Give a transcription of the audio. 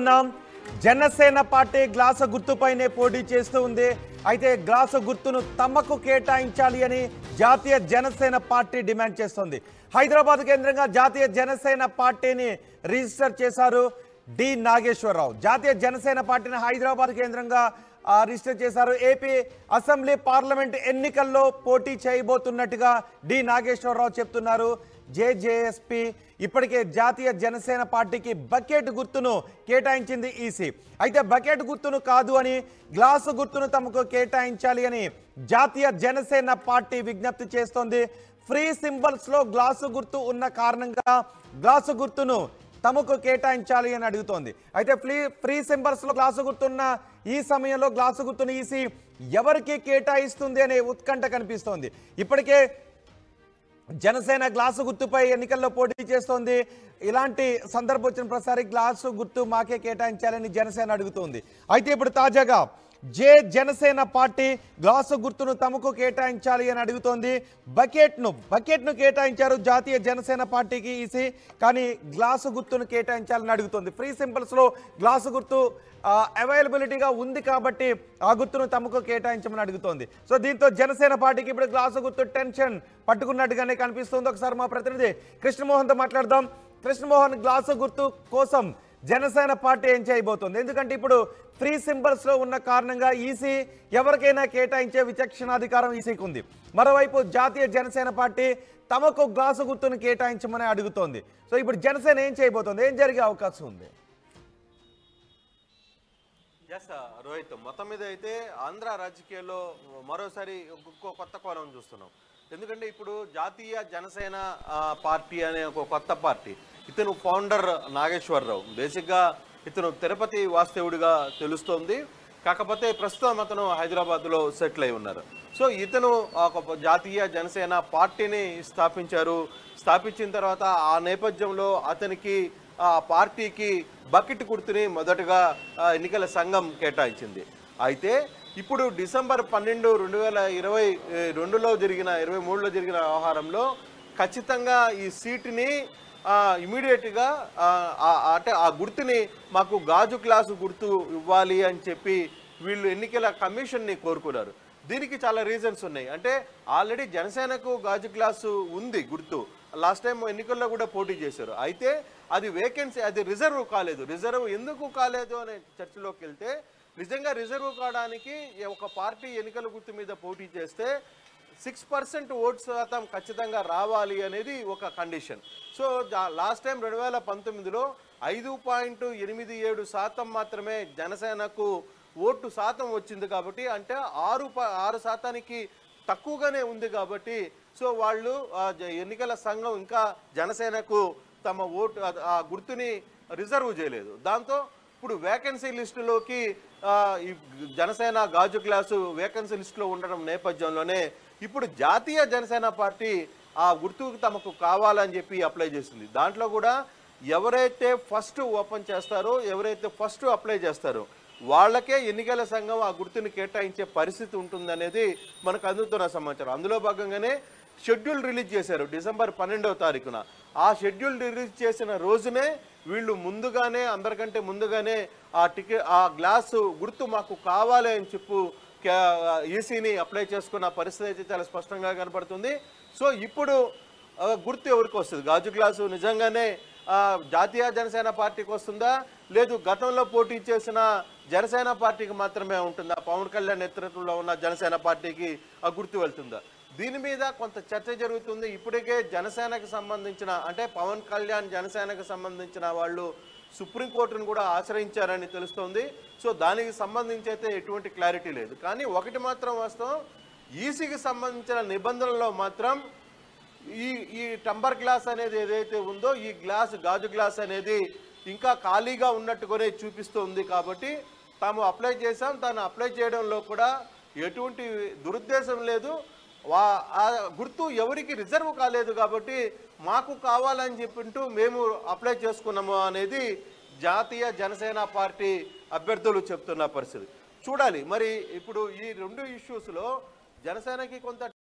ఉన్నాం. Janasena party glass గుర్తుపైనే పోటీ చేస్తూ ఉంది. అయితే గ్లాసు గుర్తును తమకు కేటాయించాలి అని జాతీయ జనసేన పార్టీ డిమాండ్ చేస్తోంది. హైదరాబాద్ కేంద్రంగా జాతీయ జనసేన పార్టీని రిజిస్టర్ చేశారు డి నాగేశ్వరరావు. జాతీయ జనసేన పార్టీని హైదరాబాద్ కేంద్రంగా రిజిస్టర్ చేశారు. ఏపీ అసెంబ్లీ పార్లమెంట్ ఎన్నికల్లో పోటీ చేయబోతున్నట్టుగా డి నాగేశ్వరరావు చెప్తున్నారు. జేజేఎస్పీ ఇప్పటికే జాతీయ జనసేన పార్టీకి బకెట్ గుర్తును కేటాయించింది ఈసీ. అయితే బకెట్ గుర్తును కాదు అని గ్లాసు గుర్తును తమకు కేటాయించాలి అని జాతీయ జనసేన పార్టీ విజ్ఞప్తి చేస్తోంది. ఫ్రీ సింబల్స్ లో గ్లాసు గుర్తు ఉన్న కారణంగా గ్లాసు గుర్తును తమకు కేటాయించాలి అని అడుగుతోంది. అయితే ఫ్రీ సింబల్స్ లో గ్లాసు గుర్తున్న ఈ సమయంలో గ్లాసు గుర్తును ఈసీ ఎవరికి కేటాయిస్తుంది అనే ఉత్కంఠ కనిపిస్తోంది. ఇప్పటికే జనసేన గ్లాసు గుర్తుపై ఎన్నికల్లో పోటీ చేస్తోంది. ఇలాంటి సందర్భం వచ్చిన ప్రతిసారి గ్లాసు గుర్తు మాకే కేటాయించాలని జనసేన అడుగుతోంది. అయితే ఇప్పుడు తాజాగా జనసేన పార్టీ గ్లాసు గుర్తును తమకు కేటాయించాలి అని అడుగుతోంది. బకెట్ను కేటాయించారు జాతీయ జనసేన పార్టీకి ఈసీ, కానీ గ్లాసు గుర్తును కేటాయించాలని అడుగుతోంది. ఫ్రీ సింబల్స్ లో గ్లాసు గుర్తు అవైలబిలిటీగా ఉంది కాబట్టి ఆ గుర్తును తమకు కేటాయించమని అడుగుతోంది. సో దీంతో జనసేన పార్టీకి ఇప్పుడు గ్లాసు గుర్తు టెన్షన్ పట్టుకున్నట్టుగానే కనిపిస్తుంది. ఒకసారి మా ప్రతినిధి కృష్ణమోహన్తో మాట్లాడదాం. కృష్ణమోహన్, గ్లాసు గుర్తు కోసం జనసేన పార్టీ ఏం చేయబోతోంది? ఎందుకంటే ఇప్పుడు ఫ్రీ సింబల్స్ లో ఉన్న కారణంగా ఈసీ ఎవరికైనా కేటాయించే విచక్షణాధికారం ఈసీకి ఉంది. మరోవైపు జాతీయ జనసేన పార్టీ తమకు గ్లాసు గుర్తును కేటాయించమని అడుగుతోంది. సో ఇప్పుడు జనసేన ఏం చేయబోతోంది? ఏం జరిగే అవకాశం ఉంది? రోహిత్, మొత్తం మీద అయితే ఆంధ్ర రాజకీయాల్లో మరోసారి కొత్త కోణం చూస్తున్నాం. ఎందుకంటే ఇప్పుడు జాతీయ జనసేన పార్టీ అనే ఒక కొత్త పార్టీ, ఇతను ఫౌండర్ నాగేశ్వరరావు. బేసిక్గా ఇతను తిరుపతి వాస్తవుడిగా తెలుస్తోంది. కాకపోతే ప్రస్తుతం అతను హైదరాబాద్లో సెటిల్ అయి ఉన్నారు. సో ఇతను ఒక జాతీయ జనసేన పార్టీని స్థాపించిన తర్వాత ఆ నేపథ్యంలో అతనికి ఆ పార్టీకి బకెట్ గుర్తుని మొదటగా ఎన్నికల సంఘం కేటాయించింది. అయితే ఇప్పుడు డిసెంబర్ 12, 2022లో జరిగిన 23లో జరిగిన వ్యవహారంలో ఖచ్చితంగా ఈ సీటుని ఇమీడియట్గా అంటే ఆ గుర్తుని మాకు గాజు గ్లాసు గుర్తు ఇవ్వాలి అని చెప్పి వీళ్ళు ఎన్నికల కమిషన్ని కోరుకున్నారు. దీనికి చాలా రీజన్స్ ఉన్నాయి. అంటే ఆల్రెడీ జనసేనకు గాజు గ్లాసు ఉంది గుర్తు, లాస్ట్ టైం ఎన్నికల్లో కూడా పోటీ చేశారు. అయితే అది వేకెన్సీ, అది రిజర్వ్ కాలేదు. రిజర్వ్ ఎందుకు కాలేదు అనే చర్చలోకి వెళ్తే, నిజంగా రిజర్వ్ కావడానికి ఒక పార్టీ ఎన్నికల గుర్తు మీద పోటీ చేస్తే 6% ఓటు శాతం ఖచ్చితంగా రావాలి అనేది ఒక కండిషన్. సో లాస్ట్ టైం 2019లో 5.87% మాత్రమే జనసేనకు ఓటు శాతం వచ్చింది. కాబట్టి అంటే 6% తక్కువగానే ఉంది. కాబట్టి సో వాళ్ళు ఎన్నికల సంఘం ఇంకా జనసేనకు తమ ఓటు ఆ గుర్తుని రిజర్వ్ చేయలేదు. దాంతో ఇప్పుడు వేకెన్సీ లిస్టులోకి ఈ జనసేన గాజు గ్లాసు వేకెన్సీ లిస్టులో ఉండడం నేపథ్యంలోనే ఇప్పుడు జాతీయ జనసేన పార్టీ ఆ గుర్తుకు తమకు కావాలని చెప్పి అప్లై చేసింది. దాంట్లో కూడా ఎవరైతే ఫస్ట్ ఓపెన్ చేస్తారో, ఎవరైతే ఫస్ట్ అప్లై చేస్తారో వాళ్ళకే ఎన్నికల సంఘం ఆ గుర్తుని కేటాయించే పరిస్థితి ఉంటుందనేది మనకు అందుతున్న సమాచారం. అందులో భాగంగానే షెడ్యూల్ రిలీజ్ చేశారు డిసెంబర్ 12వ తారీఖున. ఆ షెడ్యూల్ రిలీజ్ చేసిన రోజునే వీళ్ళు ముందుగానే, అందరికంటే ముందుగానే ఆ గ్లాసు గుర్తు మాకు కావాలి అని చెప్పు ఈసీని అప్లై చేసుకున్న పరిస్థితి అయితే చాలా స్పష్టంగా కనపడుతుంది. సో ఇప్పుడు గుర్తు ఎవరికి వస్తుంది? గాజు గ్లాసు నిజంగానే జాతీయ జనసేన పార్టీకి వస్తుందా, లేదు గతంలో పోటీ చేసిన జనసేన పార్టీకి మాత్రమే ఉంటుందా? పవన్ కళ్యాణ్ నేతృత్వంలో ఉన్న జనసేన పార్టీకి ఆ గుర్తు వెళ్తుందా? దీని మీద కొంత చర్చ జరుగుతుంది. ఇప్పటికే జనసేనకు సంబంధించిన, అంటే పవన్ కళ్యాణ్ జనసేనకు సంబంధించిన వాళ్ళు సుప్రీంకోర్టును కూడా ఆశ్రయించారని తెలుస్తోంది. సో దానికి సంబంధించి అయితే ఎటువంటి క్లారిటీ లేదు. కానీ ఒకటి మాత్రం వాస్తవం, ఈసీకి సంబంధించిన నిబంధనల్లో మాత్రం ఈ టంబర్ గ్లాస్ అనేది ఏదైతే ఉందో, ఈ గాజు గ్లాస్ అనేది ఇంకా ఖాళీగా ఉన్నట్టుగానే చూపిస్తుంది. కాబట్టి తాము అప్లై చేశాం, తాను అప్లై చేయడంలో కూడా ఎటువంటి దురుద్దేశం లేదు. ఆ గుర్తు ఎవరికి రిజర్వ్ కాలేదు కాబట్టి మాకు కావాలని చెప్పింటూ మేము అప్లై చేసుకున్నాము అనేది జాతీయ జనసేన పార్టీ అభ్యర్థులు చెప్తున్న పరిస్థితి. చూడాలి మరి ఇప్పుడు ఈ రెండు ఇష్యూస్లో జనసేనకి కొంత